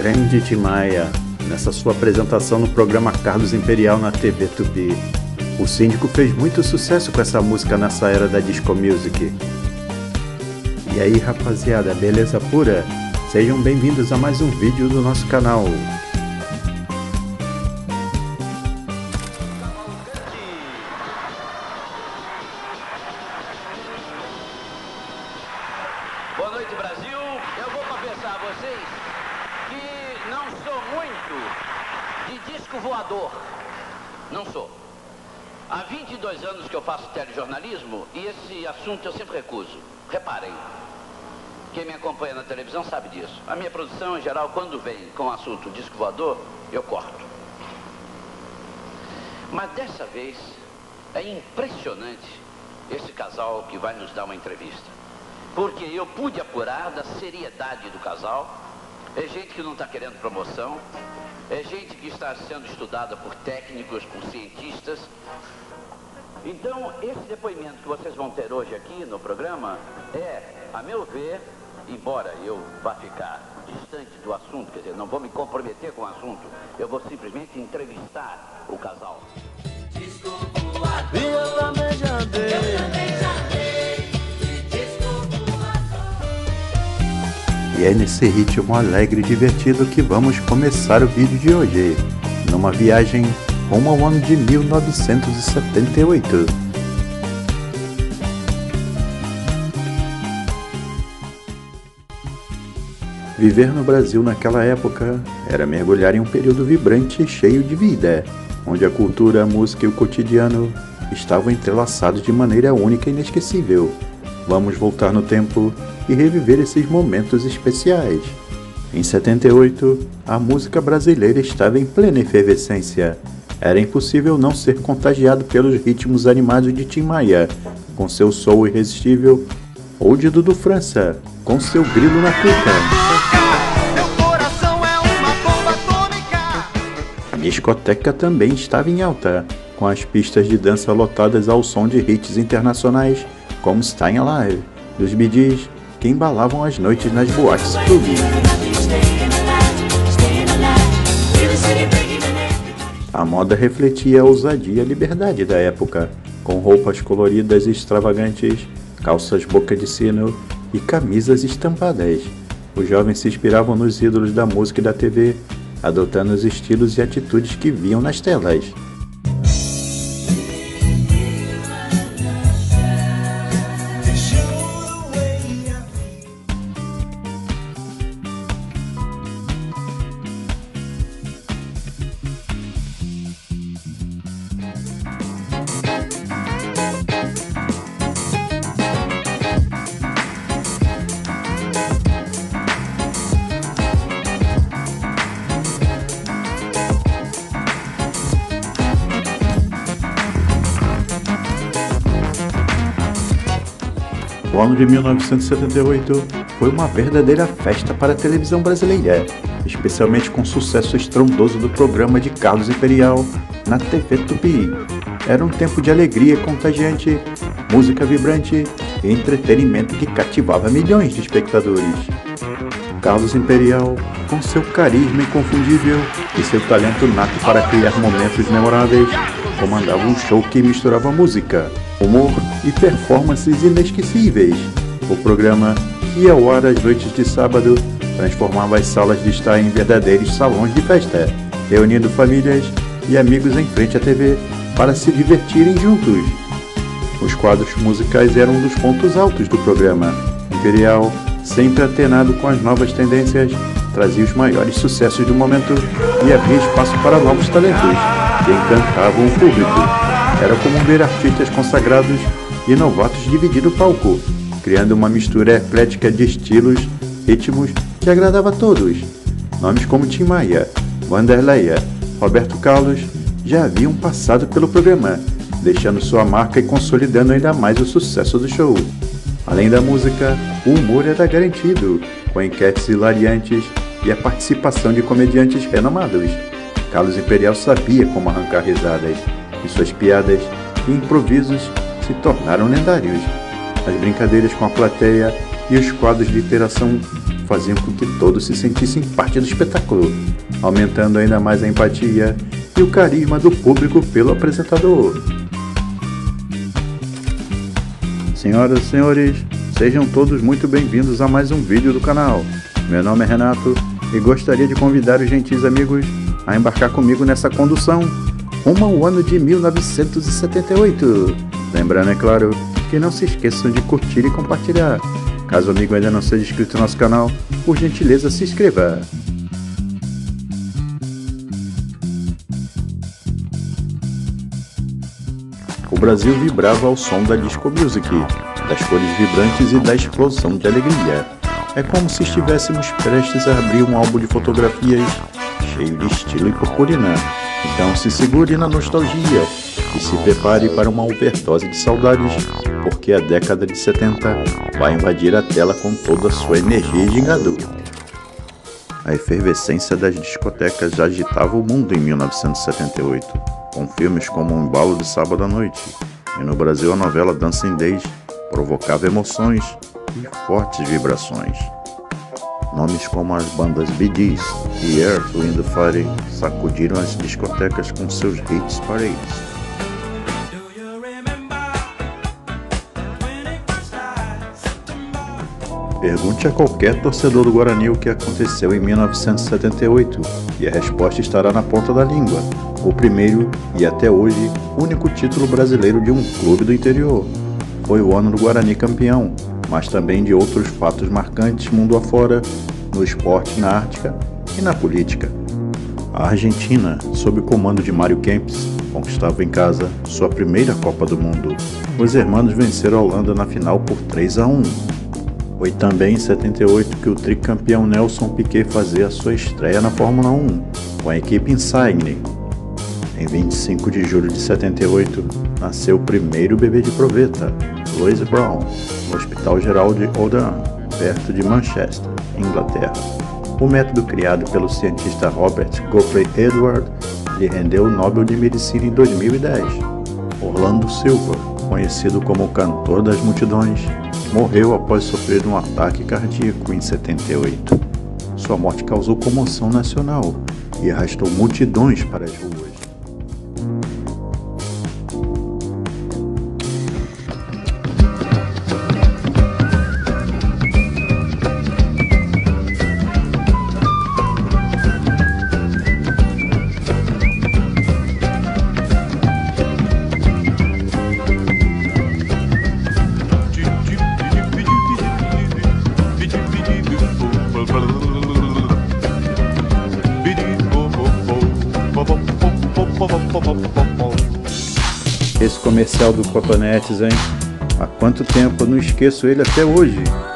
Grande Tim Maia, nessa sua apresentação no programa Carlos Imperial na TV Tupi. O Síndico fez muito sucesso com essa música nessa era da disco music. E aí, rapaziada, beleza pura? Sejam bem-vindos a mais um vídeo do nosso canal. Boa noite, Brasil. Eu vou confessar a vocês que não sou muito de disco voador. Não sou. Há 22 anos que eu faço telejornalismo e esse assunto eu sempre recuso. Reparem, quem me acompanha na televisão sabe disso. A minha produção, em geral, quando vem com o assunto disco voador, eu corto. Mas dessa vez é impressionante esse casal que vai nos dar uma entrevista. Porque eu pude apurar da seriedade do casal. É gente que não está querendo promoção. É gente que está sendo estudada por técnicos, por cientistas. Então, esse depoimento que vocês vão ter hoje aqui no programa é, a meu ver, embora eu vá ficar distante do assunto, quer dizer, não vou me comprometer com o assunto, eu vou simplesmente entrevistar o casal. Eu também já dei. E é nesse ritmo alegre e divertido que vamos começar o vídeo de hoje, numa viagem rumo ao ano de 1978. Viver no Brasil naquela época era mergulhar em um período vibrante e cheio de vida, onde a cultura, a música e o cotidiano estavam entrelaçados de maneira única e inesquecível. Vamos voltar no tempo e reviver esses momentos especiais. Em 78, a música brasileira estava em plena efervescência. Era impossível não ser contagiado pelos ritmos animados de Tim Maia, com seu soul irresistível, ou de Dudu França, com seu grilo na cuca. A discoteca também estava em alta, com as pistas de dança lotadas ao som de hits internacionais, como Staying Alive, dos Bee Gees, que embalavam as noites nas boates club. A moda refletia a ousadia e a liberdade da época, com roupas coloridas e extravagantes, calças boca de sino e camisas estampadas. Os jovens se inspiravam nos ídolos da música e da TV, adotando os estilos e atitudes que viam nas telas. O ano de 1978 foi uma verdadeira festa para a televisão brasileira, especialmente com o sucesso estrondoso do programa de Carlos Imperial na TV Tupi. Era um tempo de alegria contagiante, música vibrante e entretenimento que cativava milhões de espectadores. Carlos Imperial, com seu carisma inconfundível e seu talento nato para criar momentos memoráveis, comandava um show que misturava música, humor e performances inesquecíveis. O programa, que ia ao ar às noites de sábado, transformava as salas de estar em verdadeiros salões de festa, reunindo famílias e amigos em frente à TV para se divertirem juntos. Os quadros musicais eram um dos pontos altos do programa. Imperial, sempre atenado com as novas tendências, trazia os maiores sucessos do momento e abria espaço para novos talentos que encantavam o público. Era comum ver artistas consagrados e novatos dividir o palco, criando uma mistura eclética de estilos, ritmos que agradava a todos. Nomes como Tim Maia, Wanderleia, Roberto Carlos já haviam passado pelo programa, deixando sua marca e consolidando ainda mais o sucesso do show. Além da música, o humor era garantido, com enquetes hilariantes e a participação de comediantes renomados. Carlos Imperial sabia como arrancar risadas, e suas piadas e improvisos se tornaram lendários. As brincadeiras com a plateia e os quadros de interação faziam com que todos se sentissem parte do espetáculo, aumentando ainda mais a empatia e o carisma do público pelo apresentador. Senhoras e senhores, sejam todos muito bem-vindos a mais um vídeo do canal. Meu nome é Renato e gostaria de convidar os gentis amigos a embarcar comigo nessa condução rumo ao ano de 1978. Lembrando, é claro, que não se esqueçam de curtir e compartilhar. Caso o amigo ainda não seja inscrito no nosso canal, por gentileza se inscreva. O Brasil vibrava ao som da disco music, das cores vibrantes e da explosão de alegria. É como se estivéssemos prestes a abrir um álbum de fotografias cheio de estilo e purpurina. Então se segure na nostalgia e se prepare para uma overdose de saudades, porque a década de 70 vai invadir a tela com toda a sua energia e gingado. A efervescência das discotecas já agitava o mundo em 1978, com filmes como Um Embalo de Sábado à Noite, e no Brasil a novela Dancing Days provocava emoções e fortes vibrações. Nomes como as bandas Bee Gees e Earth, Wind & Fire sacudiram as discotecas com seus hits parades. Pergunte a qualquer torcedor do Guarani o que aconteceu em 1978 e a resposta estará na ponta da língua. O primeiro e até hoje único título brasileiro de um clube do interior. Foi o ano do Guarani campeão, mas também de outros fatos marcantes mundo afora, no esporte, na arte e na política. A Argentina, sob o comando de Mário Kempes, conquistava em casa sua primeira Copa do Mundo. Os hermanos venceram a Holanda na final por 3-1. Foi também em 78 que o tricampeão Nelson Piquet fazia a sua estreia na Fórmula 1, com a equipe Insigne. Em 25 de julho de 78, nasceu o primeiro bebê de proveta, Louis Brown, no Hospital Geral de Oldham, perto de Manchester, Inglaterra. O método criado pelo cientista Robert Gottfried Edward lhe rendeu o Nobel de Medicina em 2010. Orlando Silva, conhecido como o cantor das multidões, morreu após sofrer um ataque cardíaco em 78. Sua morte causou comoção nacional e arrastou multidões para as ruas. Esse comercial do Cotonetes, hein? Há quanto tempo eu não esqueço ele até hoje.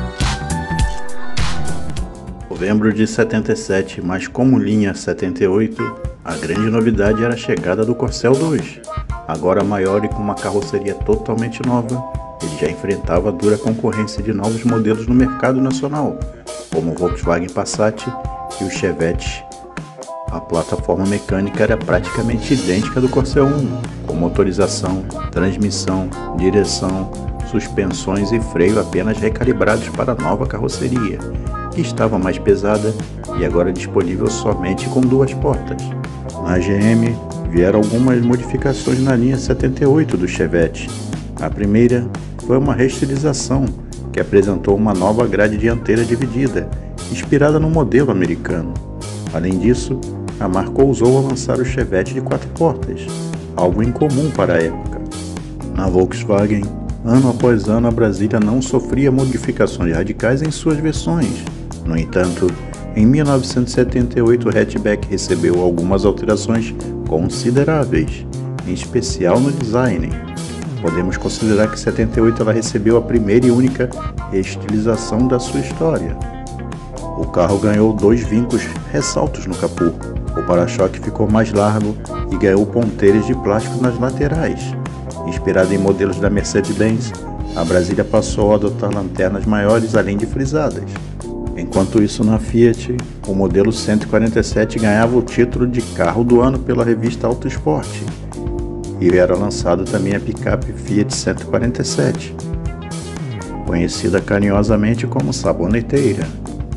Novembro de 77, mas como linha 78, a grande novidade era a chegada do Corcel 2. Agora maior e com uma carroceria totalmente nova, ele já enfrentava a dura concorrência de novos modelos no mercado nacional, como o Volkswagen Passat e o Chevette. A plataforma mecânica era praticamente idêntica do Corcel 1, com motorização, transmissão, direção, suspensões e freio apenas recalibrados para a nova carroceria, que estava mais pesada e agora disponível somente com 2 portas. Na GM vieram algumas modificações na linha 78 do Chevette. A primeira foi uma reestilização, que apresentou uma nova grade dianteira dividida, inspirada no modelo americano. Além disso, a marca ousou lançar o Chevette de 4 portas, algo incomum para a época. Na Volkswagen, ano após ano a Brasília não sofria modificações radicais em suas versões. No entanto, em 1978 o hatchback recebeu algumas alterações consideráveis, em especial no design. Podemos considerar que em 78 ela recebeu a primeira e única reestilização da sua história. O carro ganhou 2 vincos ressaltos no capô. O para-choque ficou mais largo e ganhou ponteiros de plástico nas laterais. Inspirada em modelos da Mercedes-Benz, a Brasília passou a adotar lanternas maiores além de frisadas. Enquanto isso, na Fiat, o modelo 147 ganhava o título de carro do ano pela revista Auto Sport. E era lançado também a picape Fiat 147, conhecida carinhosamente como Saboneteira.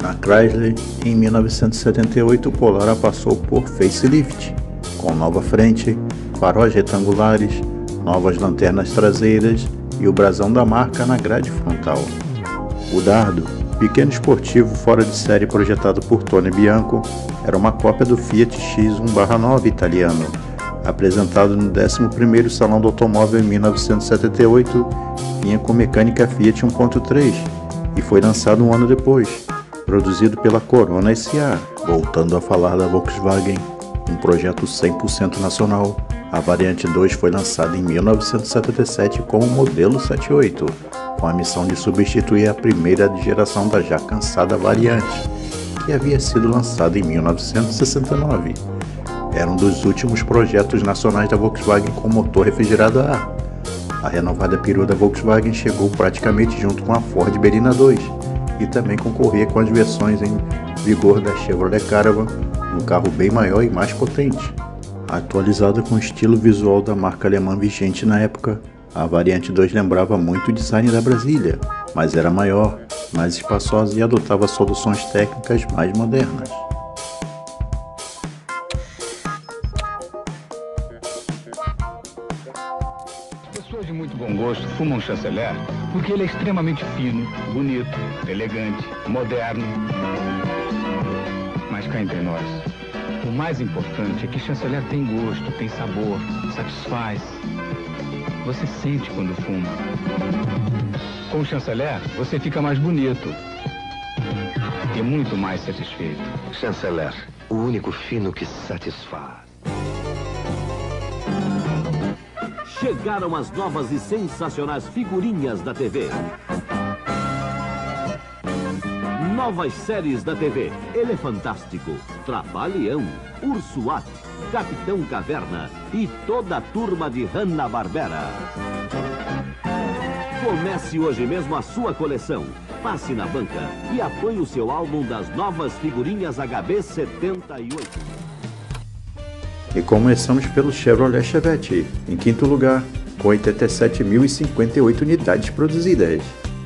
Na Chrysler, em 1978, o Polara passou por facelift, com nova frente, faróis retangulares, novas lanternas traseiras e o brasão da marca na grade frontal. O Dardo, pequeno esportivo fora de série projetado por Tony Bianco, era uma cópia do Fiat X1/9 italiano, apresentado no 11º Salão do Automóvel em 1978, vinha com mecânica Fiat 1.3 e foi lançado um ano depois, produzido pela Corona SA. Voltando a falar da Volkswagen, um projeto 100% nacional, a variante 2 foi lançada em 1977 com o modelo 78, com a missão de substituir a primeira geração da já cansada variante, que havia sido lançada em 1969. Era um dos últimos projetos nacionais da Volkswagen com motor refrigerado a ar. A renovada perua da Volkswagen chegou praticamente junto com a Ford Berlina 2 e também concorria com as versões em vigor da Chevrolet Caravan, um carro bem maior e mais potente. Atualizada com o estilo visual da marca alemã vigente na época, a variante 2 lembrava muito o design da Brasília, mas era maior, mais espaçosa e adotava soluções técnicas mais modernas. Pessoas de muito bom gosto fumam chanceler porque ele é extremamente fino, bonito, elegante, moderno. Mas cá entre nós, o mais importante é que chanceler tem gosto, tem sabor, satisfaz. Você sente quando fuma. Com o chanceler, você fica mais bonito e muito mais satisfeito. Chanceler, o único fino que satisfaz. Chegaram as novas e sensacionais figurinhas da TV. Novas séries da TV: Elefantástico, Trapalhão, Ursuat, Capitão Caverna e toda a turma de Hanna-Barbera. Comece hoje mesmo a sua coleção. Passe na banca e apoie o seu álbum das novas figurinhas HB78. E começamos pelo Chevrolet Chevette, em quinto lugar, com 87.058 unidades produzidas.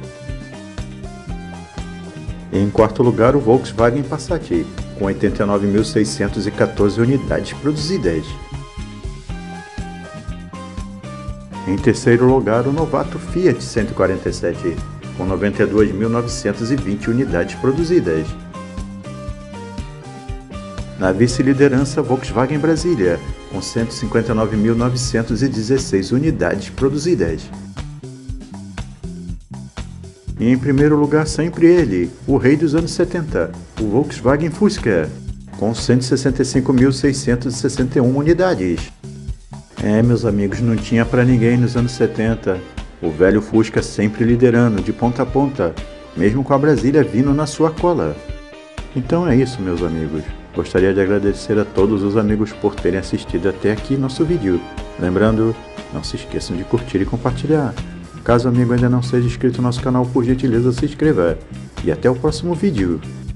E em quarto lugar, o Volkswagen Passat, com 89.614 unidades produzidas. Em terceiro lugar, o novato Fiat 147, com 92.920 unidades produzidas. Na vice-liderança, Volkswagen Brasília, com 159.916 unidades produzidas. E em primeiro lugar, sempre ele, o rei dos anos 70, o Volkswagen Fusca, com 165.661 unidades. Meus amigos, não tinha para ninguém nos anos 70. O velho Fusca sempre liderando, de ponta a ponta, mesmo com a Brasília vindo na sua cola. Então é isso, meus amigos. Gostaria de agradecer a todos os amigos por terem assistido até aqui nosso vídeo. Lembrando, não se esqueçam de curtir e compartilhar. Caso o amigo ainda não seja inscrito no nosso canal, por gentileza se inscreva. E até o próximo vídeo.